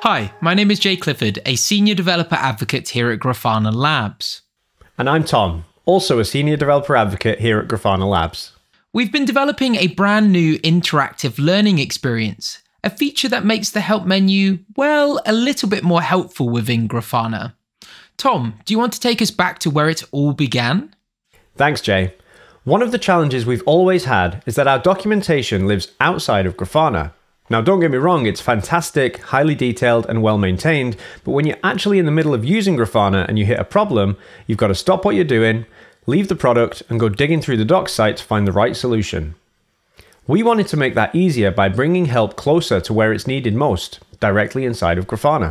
Hi, my name is Jay Clifford, a Senior Developer Advocate here at Grafana Labs. And I'm Tom, also a Senior Developer Advocate here at Grafana Labs. We've been developing a brand new interactive learning experience, a feature that makes the help menu, well, a little bit more helpful within Grafana. Tom, do you want to take us back to where it all began? Thanks, Jay. One of the challenges we've always had is that our documentation lives outside of Grafana. Now, don't get me wrong, it's fantastic, highly detailed and well maintained, but when you're actually in the middle of using Grafana and you hit a problem, you've got to stop what you're doing, leave the product and go digging through the docs site to find the right solution. We wanted to make that easier by bringing help closer to where it's needed most, directly inside of Grafana.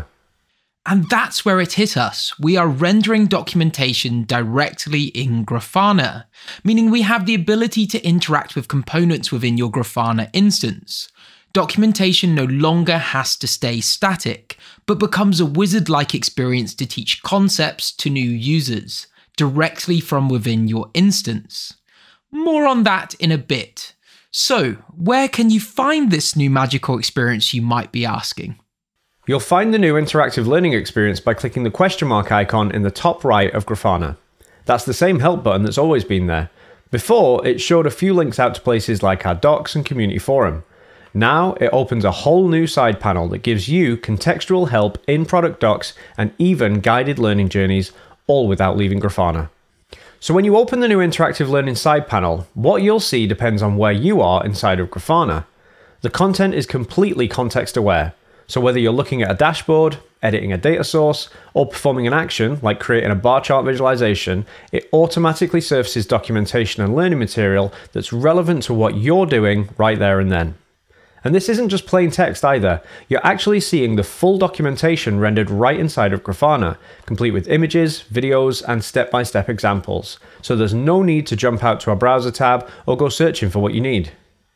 And that's where it hit us. We are rendering documentation directly in Grafana, meaning we have the ability to interact with components within your Grafana instance. Documentation no longer has to stay static, but becomes a wizard-like experience to teach concepts to new users, directly from within your instance. More on that in a bit. So, where can you find this new magical experience, you might be asking? You'll find the new interactive learning experience by clicking the question mark icon in the top right of Grafana. That's the same help button that's always been there. Before, it showed a few links out to places like our docs and community forum. Now, it opens a whole new side panel that gives you contextual help in product docs and even guided learning journeys, all without leaving Grafana. So when you open the new interactive learning side panel, what you'll see depends on where you are inside of Grafana. The content is completely context aware. So whether you're looking at a dashboard, editing a data source, or performing an action like creating a bar chart visualization, it automatically surfaces documentation and learning material that's relevant to what you're doing right there and then. And this isn't just plain text either. You're actually seeing the full documentation rendered right inside of Grafana, complete with images, videos, and step-by-step examples. So there's no need to jump out to a browser tab or go searching for what you need.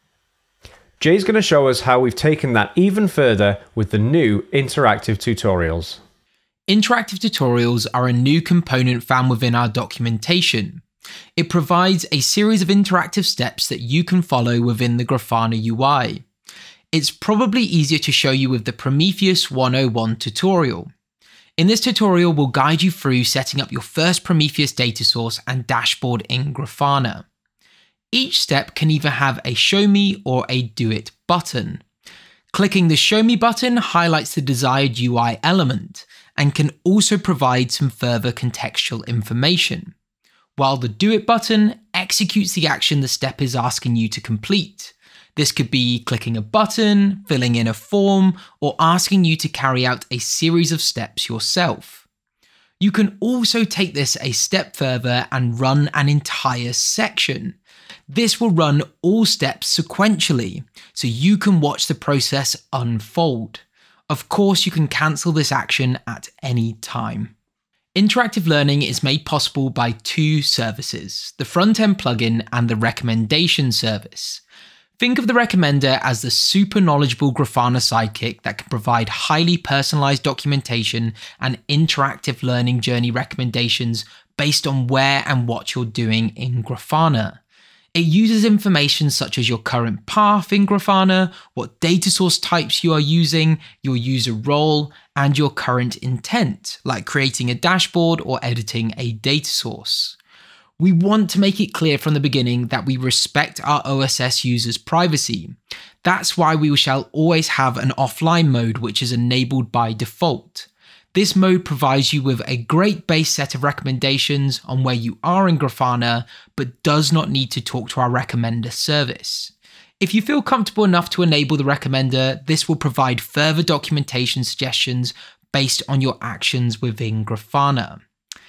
Jay's going to show us how we've taken that even further with the new interactive tutorials. Interactive tutorials are a new component found within our documentation. It provides a series of interactive steps that you can follow within the Grafana UI. It's probably easier to show you with the Prometheus 101 tutorial. In this tutorial, we'll guide you through setting up your first Prometheus data source and dashboard in Grafana. Each step can either have a Show Me or a Do It button. Clicking the Show Me button highlights the desired UI element and can also provide some further contextual information, while the Do It button executes the action the step is asking you to complete. This could be clicking a button, filling in a form, or asking you to carry out a series of steps yourself. You can also take this a step further and run an entire section. This will run all steps sequentially, so you can watch the process unfold. Of course, you can cancel this action at any time. Interactive learning is made possible by two services, the front-end plugin and the recommendation service. Think of the recommender as the super knowledgeable Grafana sidekick that can provide highly personalized documentation and interactive learning journey recommendations based on where and what you're doing in Grafana. It uses information such as your current path in Grafana, what data source types you are using, your user role, and your current intent, like creating a dashboard or editing a data source. We want to make it clear from the beginning that we respect our OSS users' privacy. That's why we shall always have an offline mode which is enabled by default. This mode provides you with a great base set of recommendations on where you are in Grafana, but does not need to talk to our recommender service. If you feel comfortable enough to enable the recommender, this will provide further documentation suggestions based on your actions within Grafana.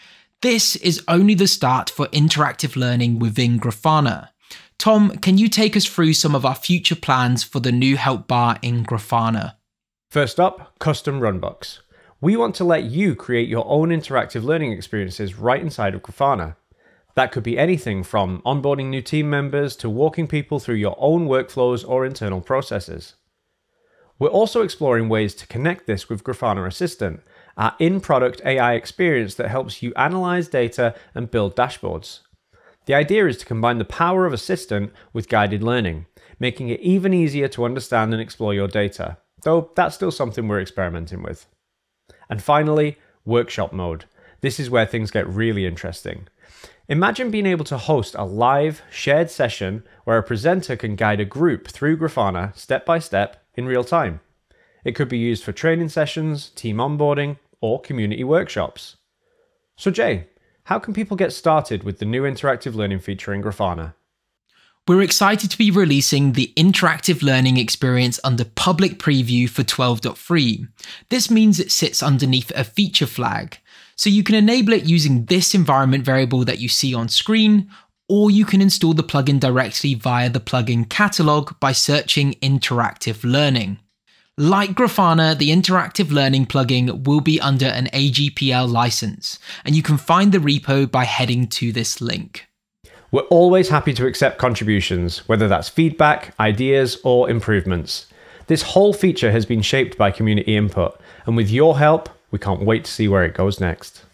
This is only the start for interactive learning within Grafana. Tom, can you take us through some of our future plans for the new help bar in Grafana? First up, custom runbooks. We want to let you create your own interactive learning experiences right inside of Grafana. That could be anything from onboarding new team members to walking people through your own workflows or internal processes. We're also exploring ways to connect this with Grafana Assistant, our in-product AI experience that helps you analyze data and build dashboards. The idea is to combine the power of Assistant with guided learning, making it even easier to understand and explore your data. though that's still something we're experimenting with. And finally, workshop mode. This is where things get really interesting. Imagine being able to host a live, shared session where a presenter can guide a group through Grafana step by step in real time. It could be used for training sessions, team onboarding, or community workshops. So Jay, how can people get started with the new interactive learning feature in Grafana? We're excited to be releasing the interactive learning experience under public preview for 12.3. This means it sits underneath a feature flag. So you can enable it using this environment variable that you see on screen, or you can install the plugin directly via the plugin catalog by searching interactive learning. Like Grafana, the interactive learning plugin will be under an AGPL license, and you can find the repo by heading to this link. We're always happy to accept contributions, whether that's feedback, ideas, or improvements. This whole feature has been shaped by community input, and with your help, we can't wait to see where it goes next.